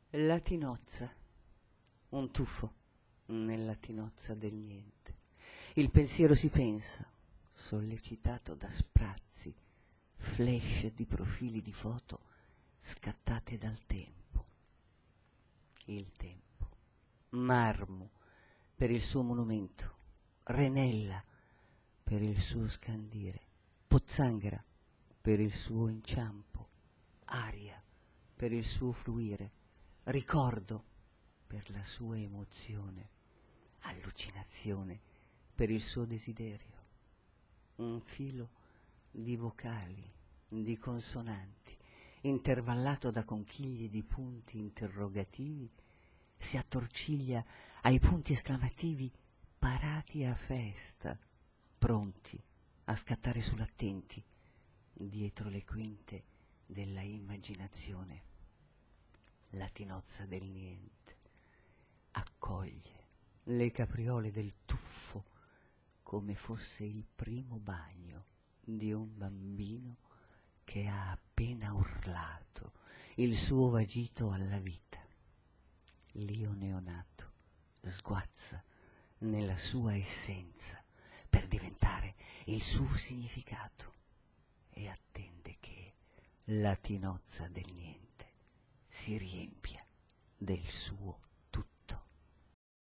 La tinozza, un tuffo nella tinozza del niente. Il pensiero si pensa, sollecitato da sprazzi, flash di profili di foto scattate dal tempo. Il tempo, marmo per il suo monumento, Renella per il suo scandire, Pozzanghera per il suo inciampo, aria per il suo fluire, ricordo per la sua emozione, allucinazione per il suo desiderio. Un filo di vocali, di consonanti, intervallato da conchiglie di punti interrogativi, si attorciglia ai punti esclamativi parati a festa, pronti a scattare sull'attenti dietro le quinte della immaginazione. La tinozza del niente accoglie le capriole del tuffo come fosse il primo bagno di un bambino che ha appena urlato il suo vagito alla vita. L'io neonato sguazza nella sua essenza per diventare il suo significato e attende che la tinozza del niente si riempia del suo